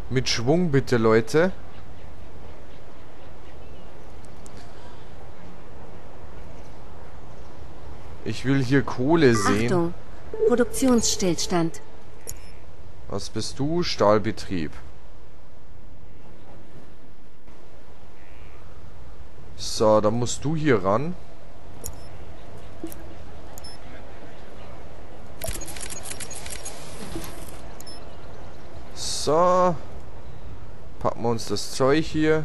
Mit Schwung bitte, Leute. Ich will hier Kohle sehen. Achtung, Produktionsstillstand. Was bist du? Stahlbetrieb. So, dann musst du hier ran. So. Packen wir uns das Zeug hier.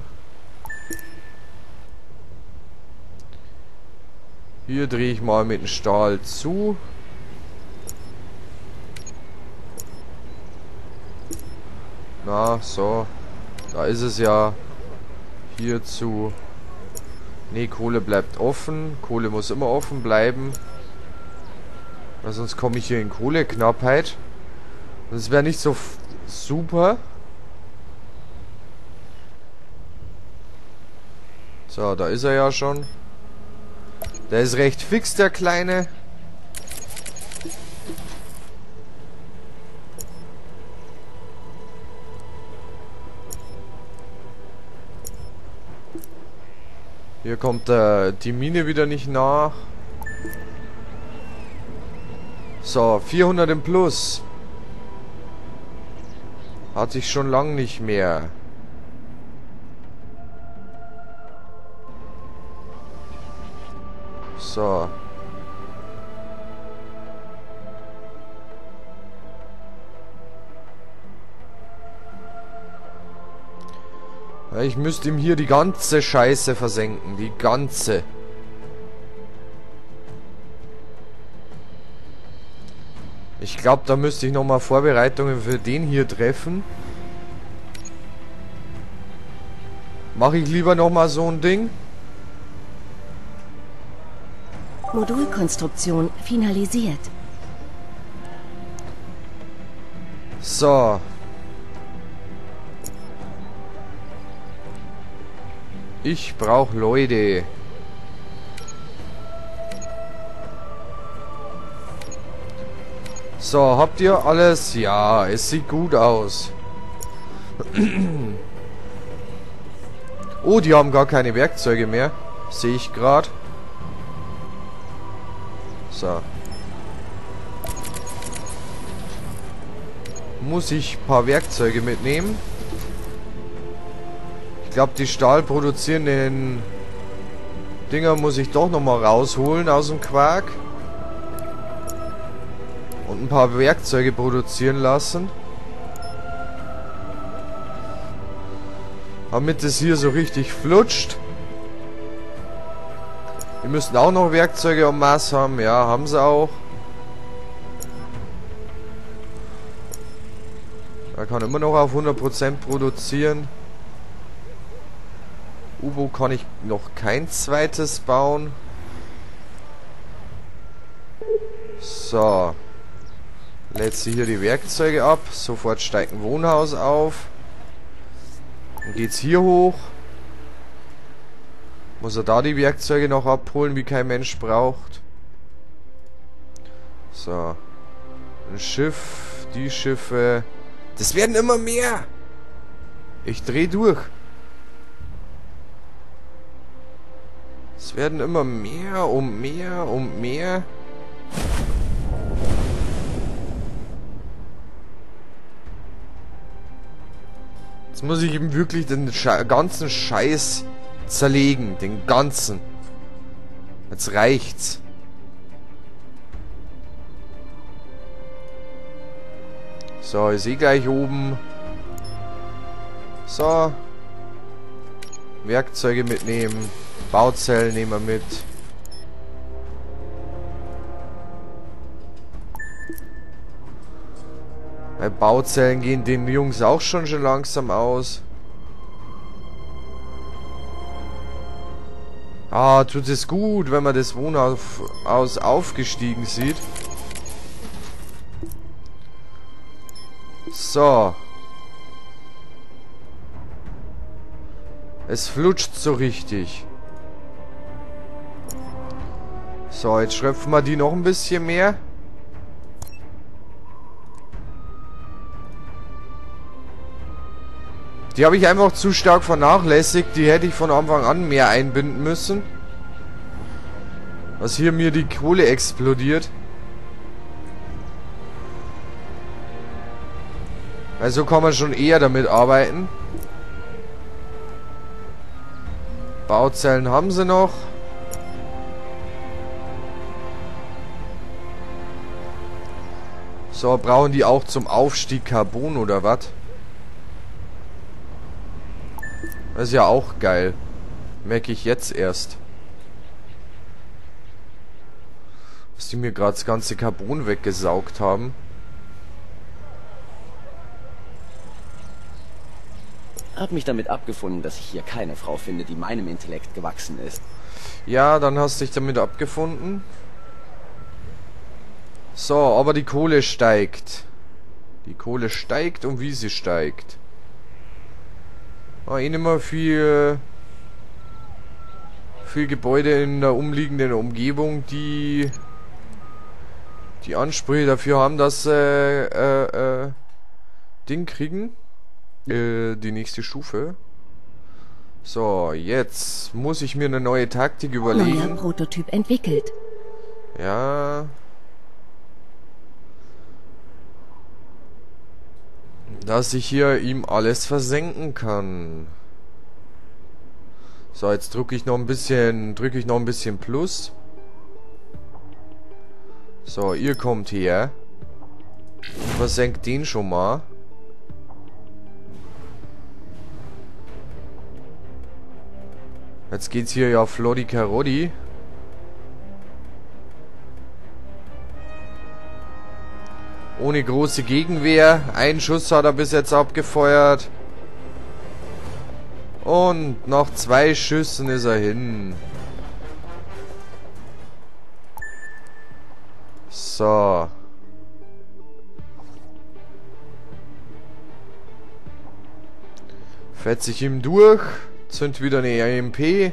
Hier drehe ich mal mit dem Stahl zu. Na, so. Da ist es ja. Hierzu. Ne, Kohle bleibt offen. Kohle muss immer offen bleiben. Weil sonst komme ich hier in Kohleknappheit. Das wäre nicht so super. So, da ist er ja schon. Der ist recht fix, der Kleine. Hier kommt die Mine wieder nicht nach. So, 400 im Plus. Hatte ich schon lang nicht mehr. So. Ja, ich müsste ihm hier die ganze Scheiße versenken. Die ganze. Ich glaube, da müsste ich nochmal Vorbereitungen für den hier treffen. Mache ich lieber nochmal so ein Ding. Modulkonstruktion finalisiert. So. Ich brauche Leute. So, habt ihr alles? Ja, es sieht gut aus. Oh, die haben gar keine Werkzeuge mehr. Sehe ich gerade. So. Muss ich ein paar Werkzeuge mitnehmen. Ich glaube, die Stahl produzierenden Dinger muss ich doch nochmal rausholen aus dem Quark. Und ein paar Werkzeuge produzieren lassen. Damit es hier so richtig flutscht. Wir müssen auch noch Werkzeuge am Maß haben. Ja, haben sie auch. Er kann immer noch auf 100% produzieren. U-Boot kann ich noch kein zweites bauen. So. Lädt sie hier die Werkzeuge ab. Sofort steigt ein Wohnhaus auf. Dann geht's hier hoch. Muss er da die Werkzeuge noch abholen, wie kein Mensch braucht. So. Ein Schiff. Die Schiffe. Das werden immer mehr. Ich dreh durch. Es werden immer mehr und mehr und mehr. Jetzt muss ich ihm wirklich den ganzen Scheiß zerlegen. Den ganzen. Jetzt reicht's. So, ich sehe gleich oben. So. Werkzeuge mitnehmen. Bauzellen nehmen wir mit. Bei Bauzellen gehen den Jungs auch schon langsam aus. Ah, tut es gut, wenn man das Wohnhaus aufgestiegen sieht. So. Es flutscht so richtig. So, jetzt schröpfen wir die noch ein bisschen mehr. Die habe ich einfach zu stark vernachlässigt. Die hätte ich von Anfang an mehr einbinden müssen. Was hier mir die Kohle explodiert. Also kann man schon eher damit arbeiten. Bauzellen haben sie noch. So, brauchen die auch zum Aufstieg Carbon oder was? Das ist ja auch geil. Merke ich jetzt erst. Dass die mir gerade das ganze Carbon weggesaugt haben. Hab mich damit abgefunden, dass ich hier keine Frau finde, die meinem Intellekt gewachsen ist. Ja, dann hast du dich damit abgefunden. So, aber die Kohle steigt. Die Kohle steigt und wie sie steigt. Eh nicht mehr viel Gebäude in der umliegenden Umgebung, die Ansprüche dafür haben, dass Ding kriegen. Die nächste Stufe. So, jetzt muss ich mir eine neue Taktik überlegen. Neuer Prototyp entwickelt. Ja. Dass ich hier ihm alles versenken kann. So, jetzt drücke ich noch ein bisschen Plus. So, ihr kommt her. Versenkt den schon mal. Jetzt geht's hier ja Flodi Carodi. Ohne große Gegenwehr. Einen Schuss hat er bis jetzt abgefeuert. Und nach 2 Schüssen ist er hin. So. Fetze ich ihm durch. Zünd wieder eine EMP.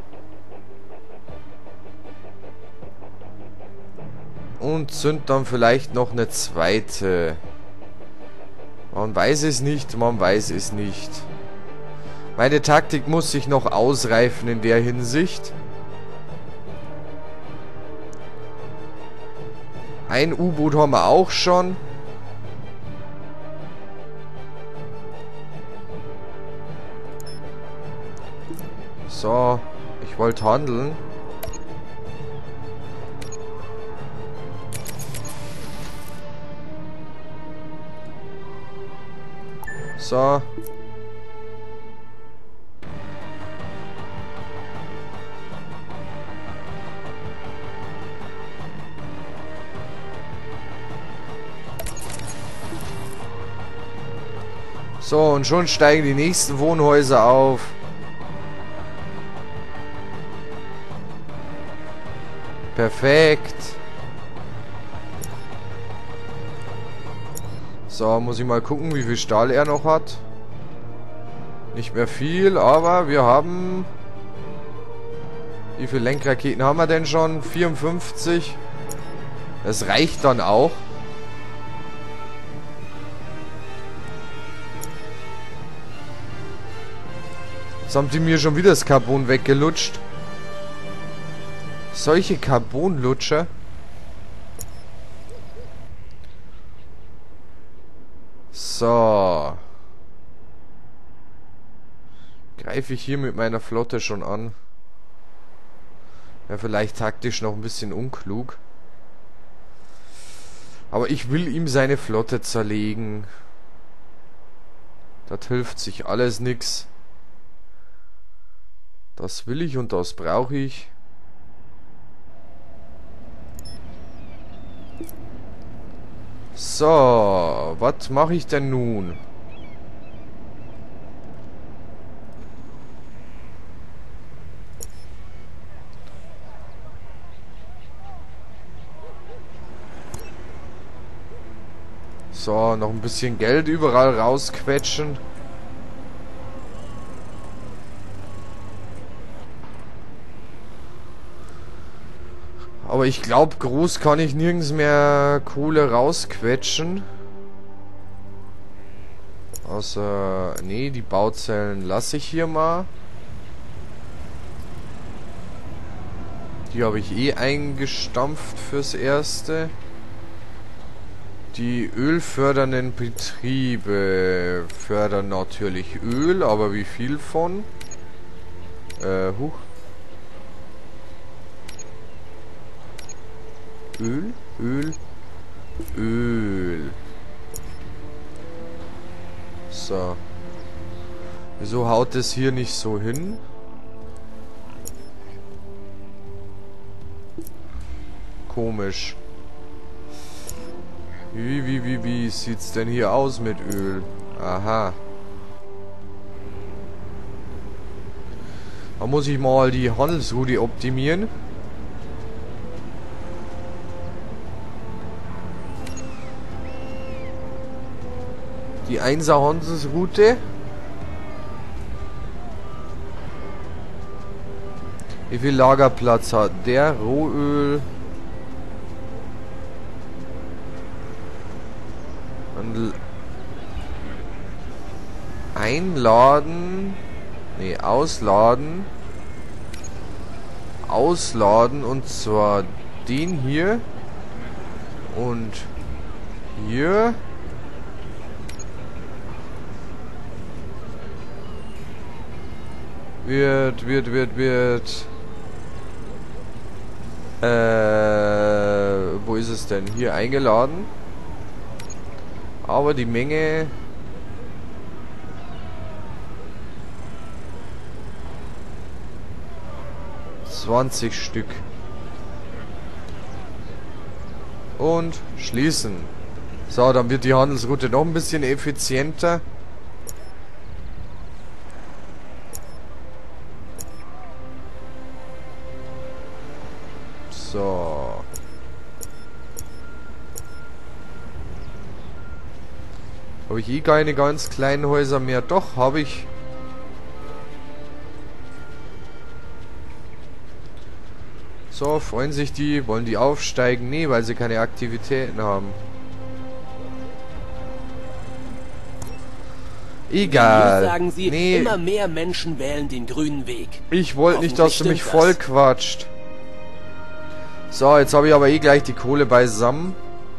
Und zünd dann vielleicht noch eine zweite. Man weiß es nicht, man weiß es nicht. Meine Taktik muss sich noch ausreifen in der Hinsicht. Ein U-Boot haben wir auch schon. So, ich wollte handeln. So. So, und schon steigen die nächsten Wohnhäuser auf. Perfekt. So, muss ich mal gucken, wie viel Stahl er noch hat. Nicht mehr viel, aber wir haben... Wie viele Lenkraketen haben wir denn schon? 54. Das reicht dann auch. Jetzt haben die mir schon wieder das Carbon weggelutscht. Solche Carbonlutscher. So. Greife ich hier mit meiner Flotte schon an. Ja, vielleicht taktisch noch ein bisschen unklug. Aber ich will ihm seine Flotte zerlegen. Das hilft sich alles nix. Das will ich und das brauche ich. So, was mache ich denn nun? So, noch ein bisschen Geld überall rausquetschen. Aber ich glaube, groß kann ich nirgends mehr Kohle rausquetschen. Außer... Nee, die Bauzellen lasse ich hier mal. Die habe ich eh eingestampft fürs Erste. Die ölfördernden Betriebe fördern natürlich Öl, aber wie viel von? Huch. Öl. So. Wieso haut es hier nicht so hin? Komisch. Wie sieht's denn hier aus mit Öl? Aha. Da muss ich mal die Handelsroute optimieren. Die 1er Handelsroute. Wie viel Lagerplatz hat der? Rohöl. Einladen. Nee, ausladen. Ausladen und zwar den hier. Und hier. Wird. Wo ist es denn? Hier eingeladen. Aber die Menge... 20 Stück. Und schließen. So, dann wird die Handelsroute noch ein bisschen effizienter. So. Habe ich eh keine ganz kleinen Häuser mehr? Doch, habe ich. So, freuen sich die? Wollen die aufsteigen? Nee, weil sie keine Aktivitäten haben. Egal. Hier sagen sie, nee. Immer mehr Menschen wählen den grünen Weg. Ich wollte nicht, dass du mich voll quatscht. So, jetzt habe ich aber eh gleich die Kohle beisammen.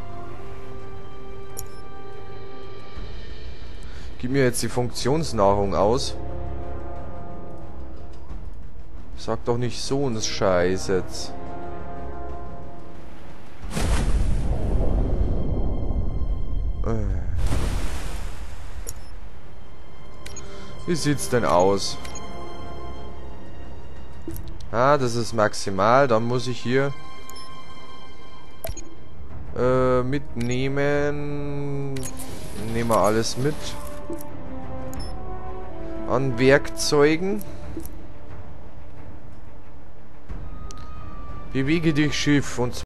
Gib mir jetzt die Funktionsnahrung aus. Sag doch nicht so einen Scheiß jetzt. Wie sieht's denn aus? Ah, das ist maximal. Dann muss ich hier mitnehmen. Nehmen wir alles mit. An Werkzeugen. Bewege dich, Schiff, und